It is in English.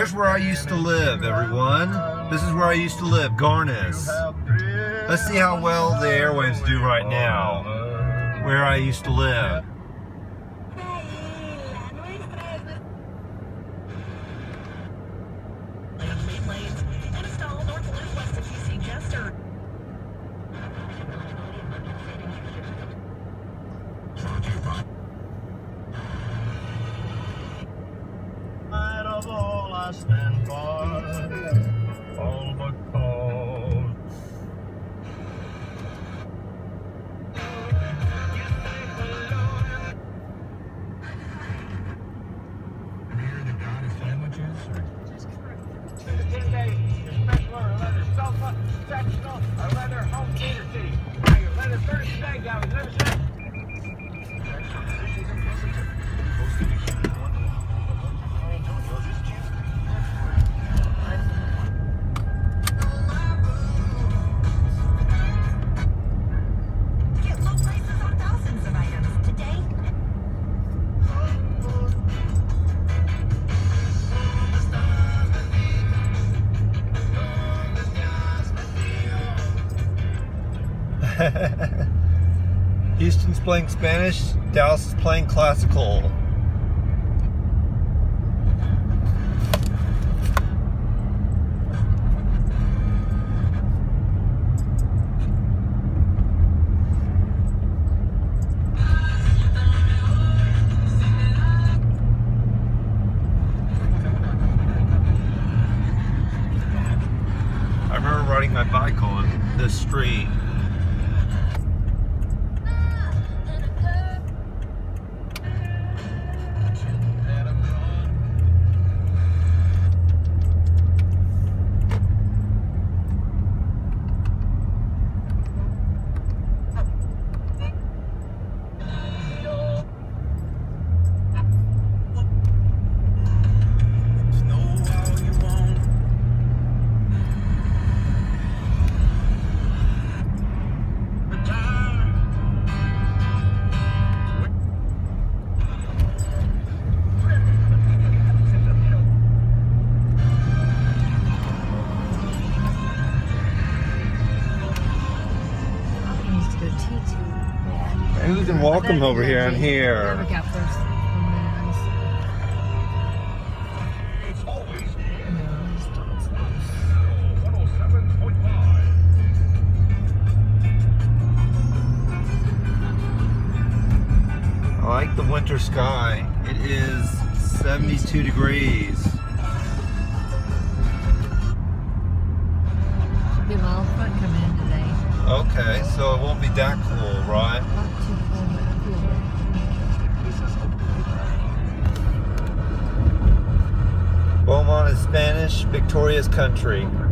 Here's where I used to live, everyone. This is where I used to live, Garnis. Let's see how well the airwaves do right now, where I used to live. I stand by all but cause. And here the God of sandwiches? 10 days, special order, leather sofa, sectional, or leather home theater seat. Now your leather 30 bag down, is that a Houston's playing Spanish, Dallas is playing classical. I remember riding my bike on this street. Maybe we can walk them over here and here. I like the winter sky. It is 72 degrees. Be well front coming in today. Okay, so it won't be that cool, right? Not too cold, but cool. Beaumont is Spanish, Victoria's country.